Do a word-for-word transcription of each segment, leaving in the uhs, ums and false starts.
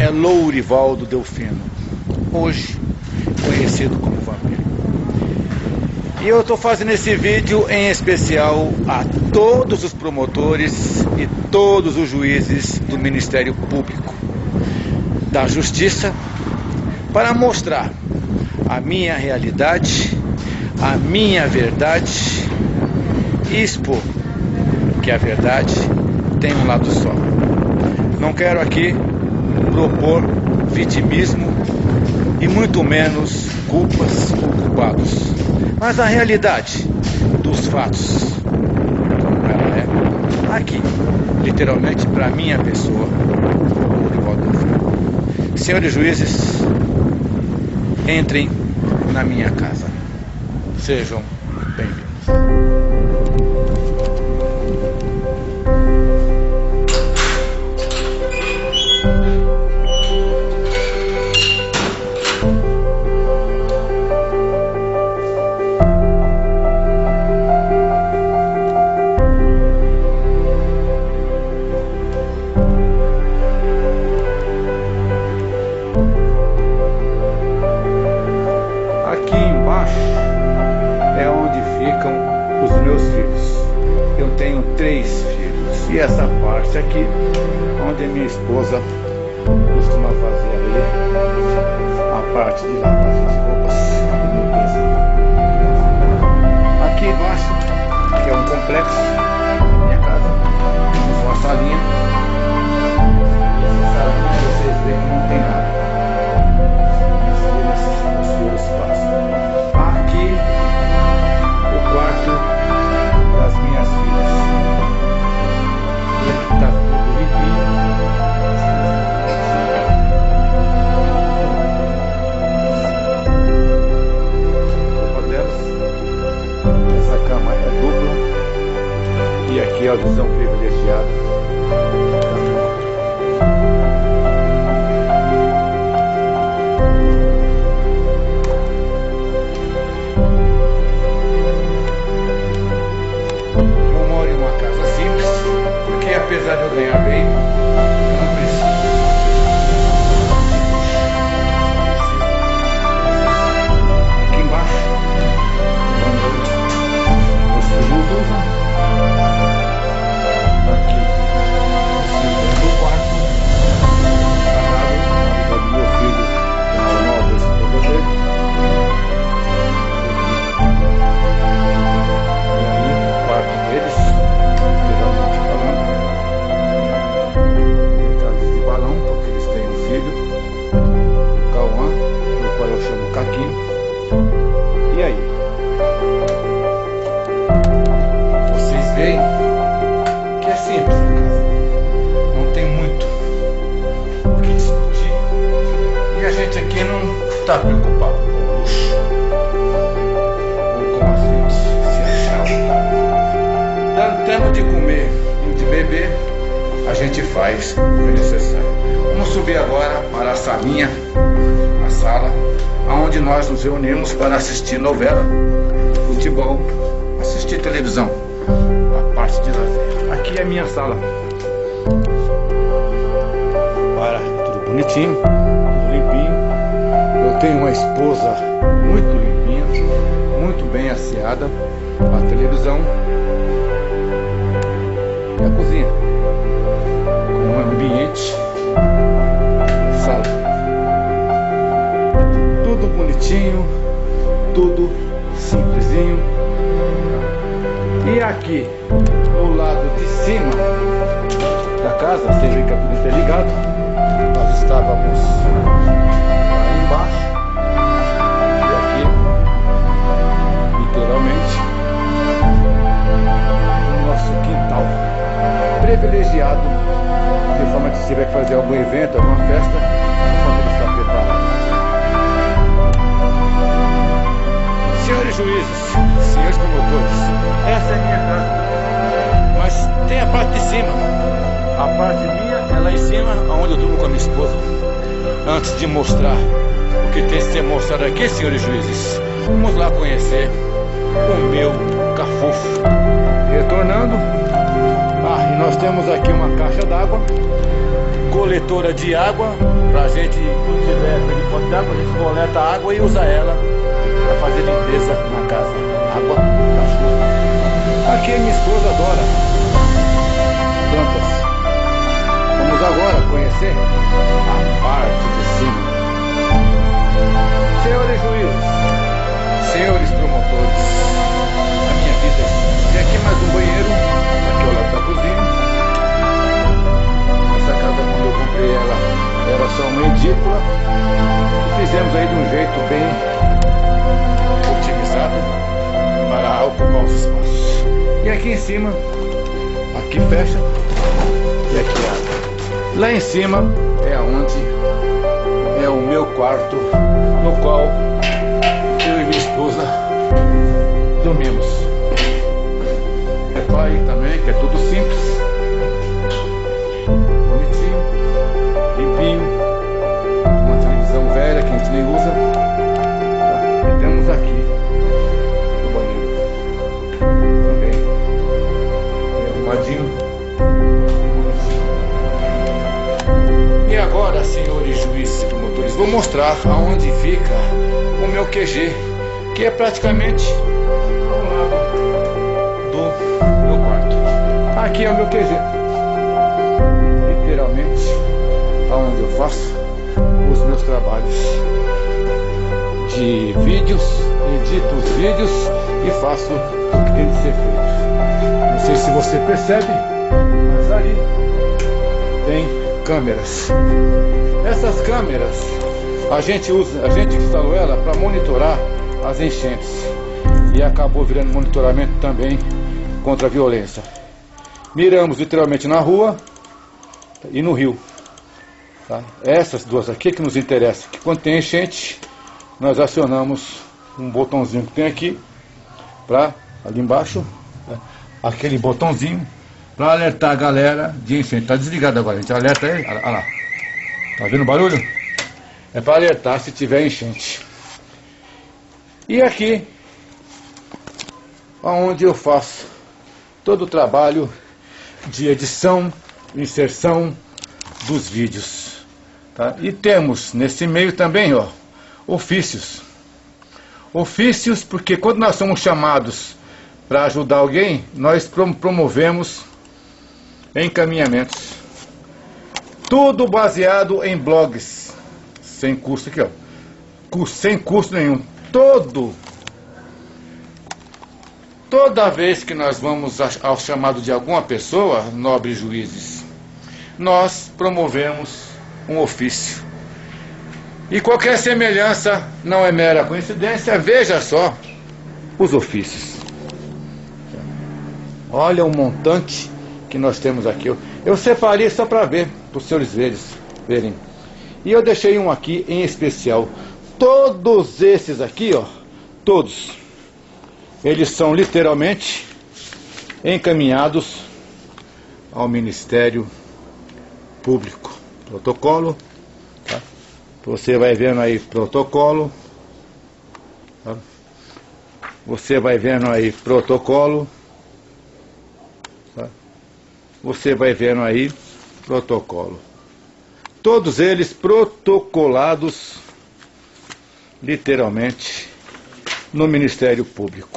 é Lourivaldo Delfino, hoje conhecido como Vampiro. E eu estou fazendo esse vídeo em especial a todos os promotores e todos os juízes do Ministério Público da Justiça, para mostrar a minha realidade, a minha verdade e expor que a verdade tem um lado só. Não quero aqui propor vitimismo e muito menos culpas ou culpados, mas a realidade dos fatos, como ela é, aqui, literalmente para minha pessoa, Lourivaldo Delfino. Senhores juízes, entrem na minha casa. Sejam bem-vindos. Três filhos, e essa parte aqui onde minha esposa costuma fazer ali a parte de lavar as roupas, aqui embaixo, que é um complexo, minha casa, temos uma salinha. Essa salinha, vocês veem, não tem nada, nesse espaço. Aqui o quarto das minhas filhas. Tá tudo limpinho. A roupa delas. Essa cama é dupla. E aqui a visão privilegiada. Apesar de eu ganhar bem, eu não preciso. Aqui embaixo, os filhos. Aqui, o quarto, casado, do meu filho, com a nova esposa dele. E aí, o quarto deles, literalmente falando. Porque eles têm um filho, o Cauã, o qual eu chamo Caquinho. E aí? Vocês veem que é simples a casa. Não tem muito o que discutir. E a gente aqui não está preocupado com o luxo ou com a gente se achar. Dando tempo de comer e de beber, a gente faz o necessário. Vamos subir agora para a salinha, a sala, onde nós nos reunimos para assistir novela, futebol, assistir televisão, a parte de lazer. Aqui é a minha sala. Para tudo bonitinho, tudo limpinho. Eu tenho uma esposa muito limpinha, muito bem asseada, a televisão e a cozinha. Um ambiente, sala, tudo bonitinho, tudo simplesinho. E aqui no lado de cima da casa, vocês veem que é tudo interligado. Nós estávamos lá embaixo e aqui, literalmente, no nosso quintal privilegiado, de forma que se tiver que fazer algum evento, alguma festa, a família está preparada. Senhores juízes, senhores promotores, essa é a minha casa. Mas tem a parte de cima. A parte minha é lá em cima, onde eu durmo com a minha esposa. Antes de mostrar o que tem que ser mostrado aqui, senhores juízes, vamos lá conhecer o meu cafufo. Retornando, ah, e nós temos aqui uma caixa d'água coletora de água, pra gente, quando tiver perda de fonte d'água, a gente coleta a água e usa ela para fazer limpeza na casa. Água da chuva. Aqui minha esposa adora plantas. Vamos agora conhecer a parte de cima. Senhores juízes, senhores promotores, a minha vida é assim. Tem aqui mais um banheiro, aqui ao lado da cozinha. Essa casa, quando eu comprei ela, era só uma edícula. E fizemos aí de um jeito bem otimizado para ocupar os espaços. E aqui em cima, aqui fecha e aqui abre. Lá em cima é onde é o meu quarto, no qual eu e minha esposa dormimos. Repare também que é tudo simples, bonitinho, limpinho, uma televisão velha que a gente nem usa. E temos aqui o banheiro também, é arrumadinho. E agora, senhores juízes e promotores, vou mostrar aonde fica o meu Q G, que é praticamente ao lado do meu quarto. Aqui é o meu Q G, literalmente aonde eu faço os meus trabalhos de vídeos, edito os vídeos e faço o que tem de ser feito. Não sei se você percebe, mas ali tem câmeras. Essas câmeras a gente usa, a gente instalou ela para monitorar as enchentes e acabou virando monitoramento também contra a violência. Miramos literalmente na rua e no rio. Tá? Essas duas aqui que nos interessam, que quando tem enchente nós acionamos um botãozinho que tem aqui para ali embaixo, tá? Aquele botãozinho para alertar a galera de enchente. Tá desligado agora, a gente alerta aí, olha lá. Tá vendo o barulho? É para alertar se tiver enchente. E aqui, onde eu faço todo o trabalho de edição, inserção dos vídeos. Tá? E temos nesse meio também, ó, ofícios. Ofícios porque quando nós somos chamados para ajudar alguém, nós promovemos encaminhamentos. Tudo baseado em blogs. Sem custo aqui, ó. Sem custo nenhum. Todo. Toda vez que nós vamos ao chamado de alguma pessoa, nobres juízes, nós promovemos um ofício. E qualquer semelhança não é mera coincidência. Veja só os ofícios. Olha o montante que nós temos aqui. Eu, eu separei só para ver, para os senhores verem. E eu deixei um aqui em especial. Todos esses aqui, ó, todos, eles são literalmente encaminhados ao Ministério Público. Protocolo, tá? Você vai vendo aí protocolo, tá? Você vai vendo aí protocolo, tá? Você vai vendo aí protocolo. Todos eles protocolados literalmente no Ministério Público.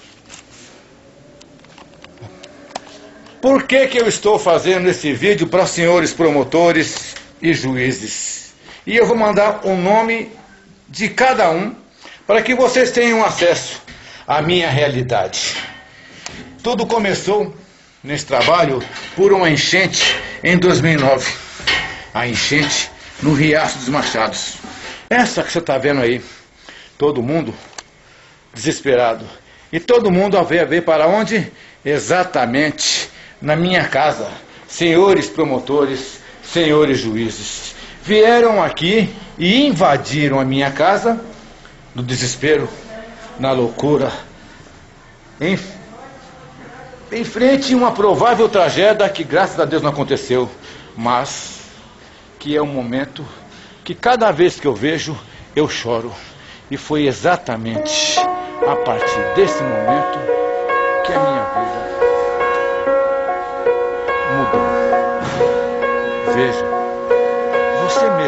Por que que eu estou fazendo esse vídeo para os senhores promotores e juízes? E eu vou mandar o nome de cada um para que vocês tenham acesso à minha realidade. Tudo começou nesse trabalho por uma enchente em dois mil e nove. A enchente no Riacho dos Machados. Essa que você está vendo aí. Todo mundo desesperado. E todo mundo a ver, a ver para onde? Exatamente na minha casa. Senhores promotores, senhores juízes, vieram aqui e invadiram a minha casa no desespero, na loucura, em, em frente a uma provável tragédia que graças a Deus não aconteceu, mas que é um momento que cada vez que eu vejo eu choro. E foi exatamente a partir desse momento que a minha vida mudou. Veja,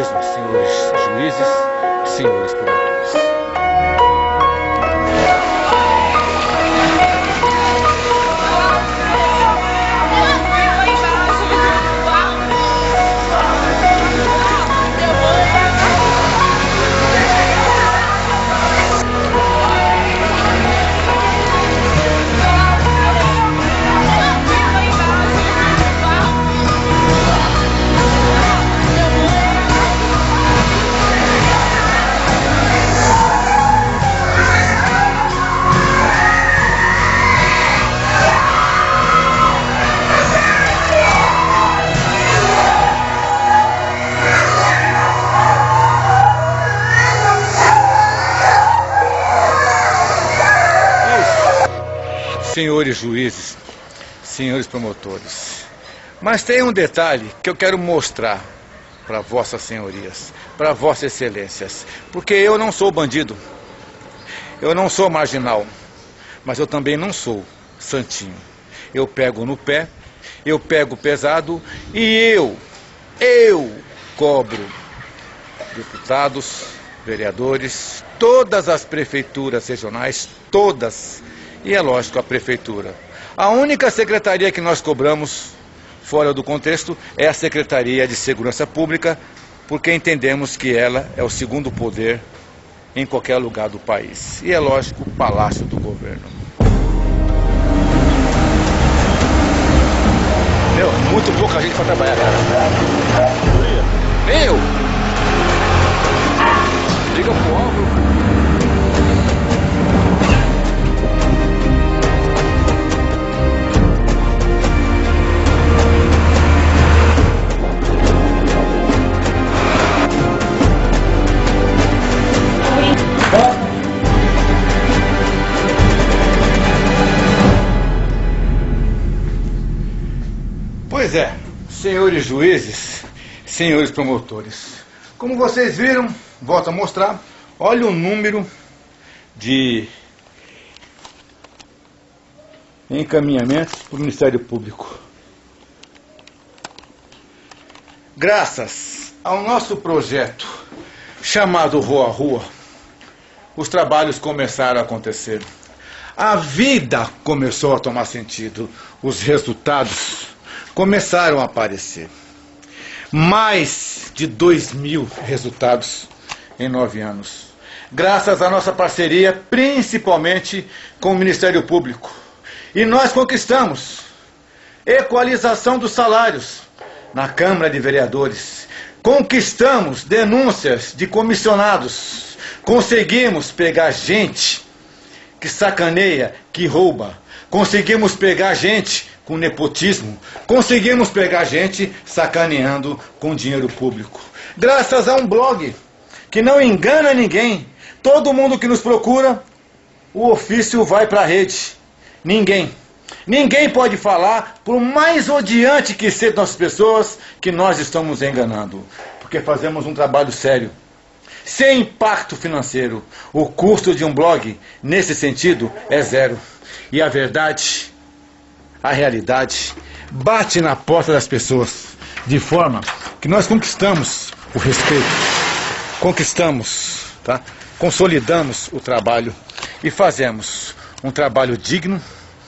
senhores juízes, senhores promotores. Senhores juízes, senhores promotores, mas tem um detalhe que eu quero mostrar para vossas senhorias, para vossas excelências, porque eu não sou bandido, eu não sou marginal, mas eu também não sou santinho. Eu pego no pé, eu pego pesado e eu, eu cobro deputados, vereadores, todas as prefeituras regionais, todas. E é lógico, a prefeitura. A única secretaria que nós cobramos, fora do contexto, é a Secretaria de Segurança Pública, porque entendemos que ela é o segundo poder em qualquer lugar do país. E é lógico, o Palácio do Governo. Meu, muito pouca gente para trabalhar, cara. Meu! Liga pro alvo. Pois é, senhores juízes, senhores promotores, como vocês viram, volto a mostrar, olha o número de encaminhamentos para o Ministério Público. Graças ao nosso projeto chamado Rua a Rua, os trabalhos começaram a acontecer. A vida começou a tomar sentido, os resultados começaram a aparecer. Mais de dois mil resultados em nove anos. Graças à nossa parceria, principalmente com o Ministério Público. E nós conquistamos equalização dos salários na Câmara de Vereadores. Conquistamos denúncias de comissionados. Conseguimos pegar gente que sacaneia, que rouba. Conseguimos pegar gente com nepotismo, conseguimos pegar gente sacaneando com dinheiro público. Graças a um blog que não engana ninguém, todo mundo que nos procura, o ofício vai para a rede. Ninguém, ninguém pode falar, por mais odiante que sejam as pessoas, que nós estamos enganando, porque fazemos um trabalho sério, sem impacto financeiro. O custo de um blog, nesse sentido, é zero. E a verdade, a realidade, bate na porta das pessoas, de forma que nós conquistamos o respeito, conquistamos, tá? Consolidamos o trabalho e fazemos um trabalho digno,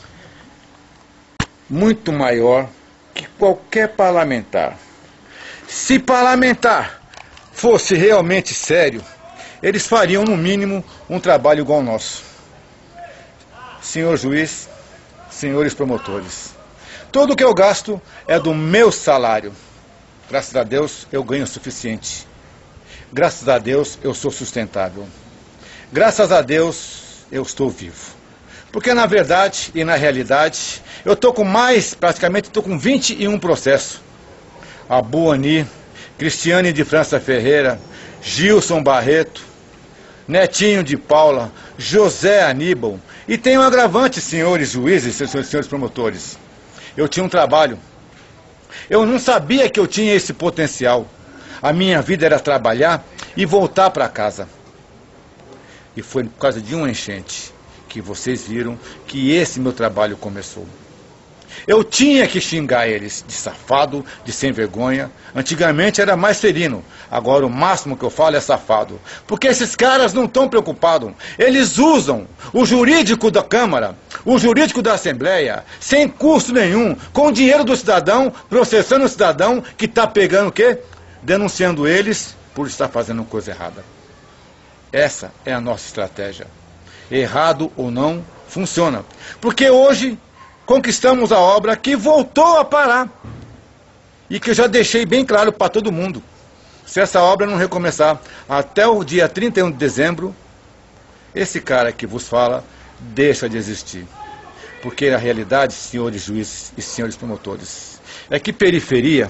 muito maior que qualquer parlamentar. Se parlamentar fosse realmente sério, eles fariam no mínimo um trabalho igual ao nosso. Senhor juiz, senhores promotores, tudo que eu gasto é do meu salário. Graças a Deus eu ganho o suficiente. Graças a Deus eu sou sustentável. Graças a Deus eu estou vivo. Porque na verdade e na realidade eu estou com mais, praticamente estou com vinte e um processos. A Buani, Cristiane de França Ferreira, Gilson Barreto, Netinho de Paula, José Aníbal. E tem um agravante, senhores juízes, senhores, senhores promotores. Eu tinha um trabalho. Eu não sabia que eu tinha esse potencial. A minha vida era trabalhar e voltar para casa. E foi por causa de uma enchente que vocês viram que esse meu trabalho começou. Eu tinha que xingar eles de safado, de sem vergonha. Antigamente era mais sereno. Agora o máximo que eu falo é safado. Porque esses caras não estão preocupados. Eles usam o jurídico da Câmara, o jurídico da Assembleia, sem custo nenhum, com o dinheiro do cidadão, processando o cidadão que está pegando o quê? Denunciando eles por estar fazendo coisa errada. Essa é a nossa estratégia. Errado ou não, funciona. Porque hoje conquistamos a obra que voltou a parar. E que eu já deixei bem claro para todo mundo. Se essa obra não recomeçar até o dia trinta e um de dezembro, esse cara que vos fala deixa de existir. Porque a realidade, senhores juízes e senhores promotores, é que periferia,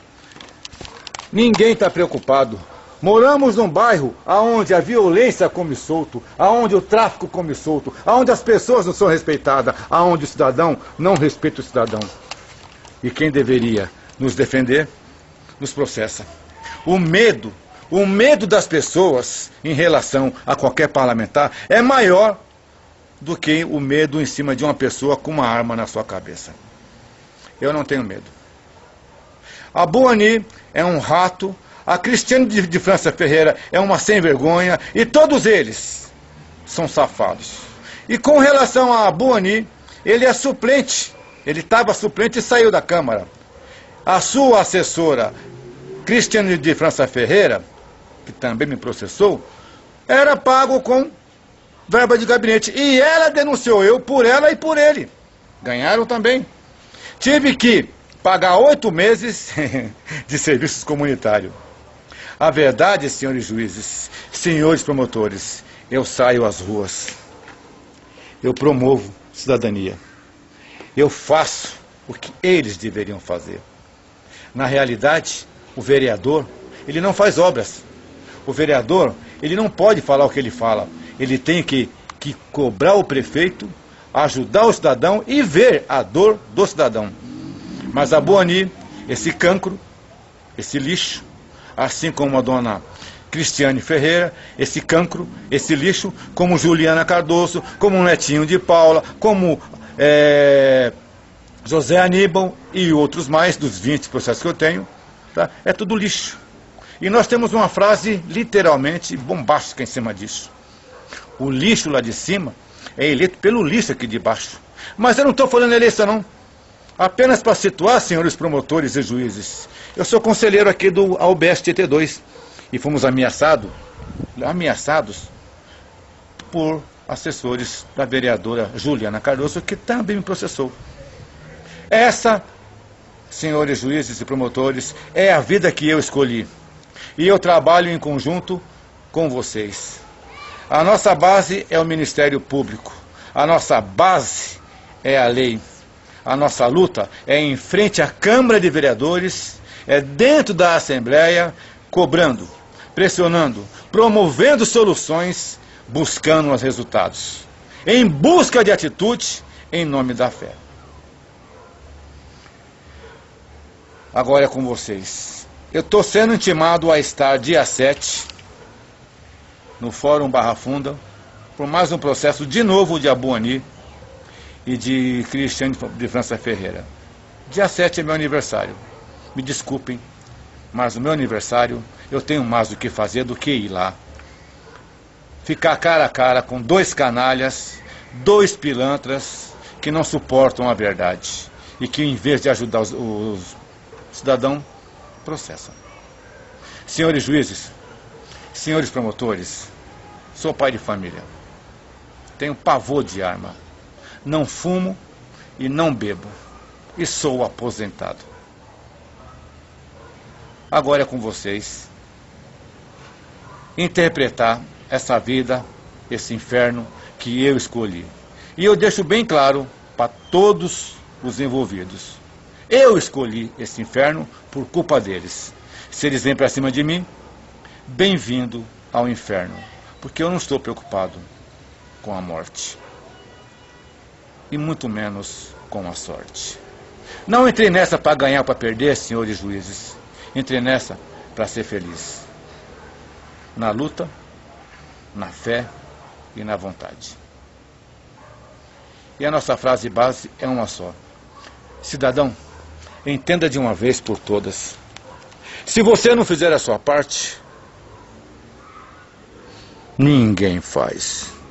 ninguém está preocupado. Moramos num bairro onde a violência come solto, onde o tráfico come solto, onde as pessoas não são respeitadas, onde o cidadão não respeita o cidadão. E quem deveria nos defender, nos processa. O medo, o medo das pessoas em relação a qualquer parlamentar é maior do que o medo em cima de uma pessoa com uma arma na sua cabeça. Eu não tenho medo. A Boani é um rato. A Cristiane de, de França Ferreira é uma sem vergonha e todos eles são safados. E com relação a Boani, ele é suplente. Ele estava suplente e saiu da Câmara. A sua assessora, Cristiane de França Ferreira, que também me processou, era pago com verba de gabinete. E ela denunciou eu por ela e por ele. Ganharam também. Tive que pagar oito meses de serviços comunitários. A verdade, senhores juízes, senhores promotores, eu saio às ruas, eu promovo cidadania, eu faço o que eles deveriam fazer. Na realidade, o vereador, ele não faz obras. O vereador, ele não pode falar o que ele fala. Ele tem que, que cobrar o prefeito, ajudar o cidadão e ver a dor do cidadão. Mas a Boani, esse cancro, esse lixo, assim como a dona Cristiane Ferreira, esse cancro, esse lixo, como Juliana Cardoso, como o netinho de Paula, como é, José Aníbal e outros mais, dos vinte processos que eu tenho, tá? É tudo lixo. E nós temos uma frase literalmente bombástica em cima disso. O lixo lá de cima é eleito pelo lixo aqui de baixo. Mas eu não estou falando eleição, não. Apenas para situar, senhores promotores e juízes, eu sou conselheiro aqui do A U B S T T dois e fomos ameaçado, ameaçados por assessores da vereadora Juliana Cardoso, que também me processou. Essa, senhores juízes e promotores, é a vida que eu escolhi. E eu trabalho em conjunto com vocês. A nossa base é o Ministério Público. A nossa base é a lei. A nossa luta é em frente à Câmara de Vereadores, é dentro da Assembleia, cobrando, pressionando, promovendo soluções, buscando os resultados. Em busca de atitude, em nome da fé. Agora é com vocês. Eu estou sendo intimado a estar dia sete, no Fórum Barra Funda, por mais um processo de novo de Boani e de Cristiane de França Ferreira. Dia sete é meu aniversário. Me desculpem, mas no meu aniversário eu tenho mais o que fazer do que ir lá. Ficar cara a cara com dois canalhas, dois pilantras que não suportam a verdade e que, em vez de ajudar os, os cidadãos, processam. Senhores juízes, senhores promotores, sou pai de família. Tenho pavor de arma. Não fumo e não bebo. E sou aposentado. Agora é com vocês interpretar essa vida, esse inferno que eu escolhi. E eu deixo bem claro para todos os envolvidos. Eu escolhi esse inferno por culpa deles. Se eles vêm para cima de mim, bem-vindo ao inferno. Porque eu não estou preocupado com a morte. E muito menos com a sorte. Não entrei nessa para ganhar ou para perder, senhores juízes. Entrei nessa para ser feliz. Na luta, na fé e na vontade. E a nossa frase base é uma só. Cidadão, entenda de uma vez por todas. Se você não fizer a sua parte, ninguém faz.